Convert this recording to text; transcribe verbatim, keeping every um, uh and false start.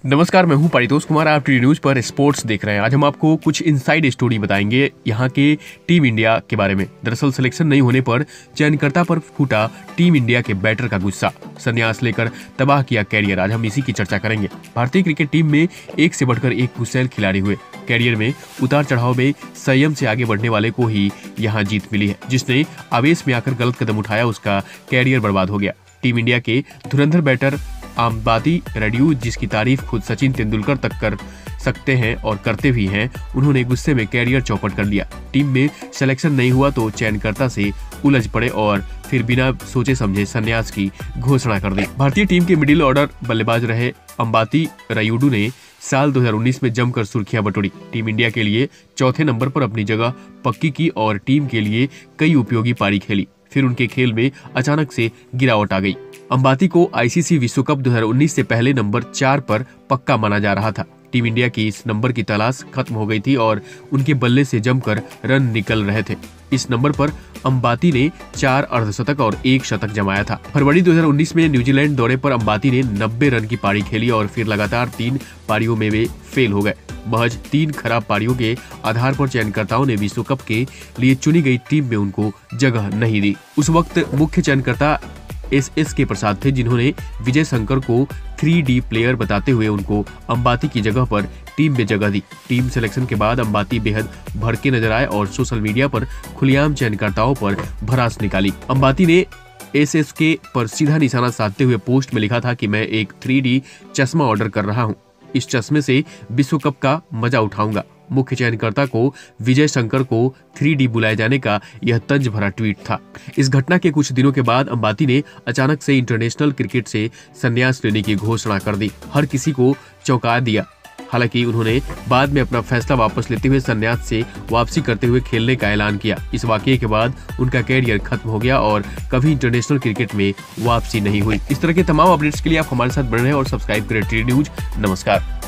नमस्कार, मैं हूं पारितोष कुमार। आप टी न्यूज पर स्पोर्ट्स देख रहे हैं। आज हम आपको कुछ इनसाइड स्टोरी बताएंगे यहाँ के टीम इंडिया के बारे में। दरअसल सिलेक्शन नहीं होने पर चयनकर्ता पर फूटा टीम इंडिया के बैटर का गुस्सा, संन्यास लेकर तबाह किया कैरियर। आज हम इसी की चर्चा करेंगे। भारतीय क्रिकेट टीम में एक से बढ़कर एक कुशल खिलाड़ी हुए। कैरियर में उतार चढ़ाव में संयम से आगे बढ़ने वाले को ही यहाँ जीत मिली है। जिसने आवेश में आकर गलत कदम उठाया, उसका कैरियर बर्बाद हो गया। टीम इंडिया के धुरंधर बैटर अंबाती रायुडू, जिसकी तारीफ खुद सचिन तेंदुलकर तक कर सकते हैं और करते भी हैं, उन्होंने गुस्से में कैरियर चौपट कर लिया। टीम में सिलेक्शन नहीं हुआ तो चयनकर्ता से उलझ पड़े और फिर बिना सोचे समझे संन्यास की घोषणा कर दी। भारतीय टीम के मिडिल ऑर्डर बल्लेबाज रहे अंबाती रायुडू ने साल दो हज़ार उन्नीस में जमकर सुर्खियां बटोरी। टीम इंडिया के लिए चौथे नंबर पर अपनी जगह पक्की की और टीम के लिए कई उपयोगी पारी खेली। फिर उनके खेल में अचानक से गिरावट आ गई। अंबाती को आईसीसी विश्व कप दो हज़ार उन्नीस से पहले नंबर चार पर पक्का माना जा रहा था। टीम इंडिया की इस नंबर की तलाश खत्म हो गई थी और उनके बल्ले से जमकर रन निकल रहे थे। इस नंबर पर अंबाती ने चार अर्धशतक और एक शतक जमाया था। फरवरी दो हज़ार उन्नीस में न्यूजीलैंड दौरे पर अंबाती ने नब्बे रन की पारी खेली और फिर लगातार तीन पारियों में वे फेल हो गए। महज तीन खराब पारियों के आधार पर चयनकर्ताओं ने विश्व कप के लिए चुनी गई टीम में उनको जगह नहीं दी। उस वक्त मुख्य चयनकर्ता एस एस के प्रसाद थे, जिन्होंने विजय शंकर को थ्री डी प्लेयर बताते हुए उनको अंबाती की जगह पर टीम में जगह दी। टीम सिलेक्शन के बाद अंबाती बेहद भड़के नजर आए और सोशल मीडिया पर खुलेआम चयनकर्ताओं पर भड़ास निकाली। अंबाती ने एस एस के पर सीधा निशाना साधते हुए पोस्ट में लिखा था कि मैं एक थ्री डी चश्मा ऑर्डर कर रहा हूं, इस चश्मे से विश्व कप का मजा उठाऊंगा। मुख्य चयनकर्ता को विजय शंकर को थ्री डी बुलाए जाने का यह तंज भरा ट्वीट था। इस घटना के कुछ दिनों के बाद अंबाती ने अचानक से इंटरनेशनल क्रिकेट से संन्यास लेने की घोषणा कर दी। हर किसी को चौंका दिया। हालांकि उन्होंने बाद में अपना फैसला वापस लेते हुए संन्यास से वापसी करते हुए खेलने का ऐलान किया। इस वाकये के बाद उनका कैरियर खत्म हो गया और कभी इंटरनेशनल क्रिकेट में वापसी नहीं हुई। इस तरह के तमाम अपडेट्स के लिए आप हमारे साथ बने रहें और सब्सक्राइब करें टी न्यूज। नमस्कार।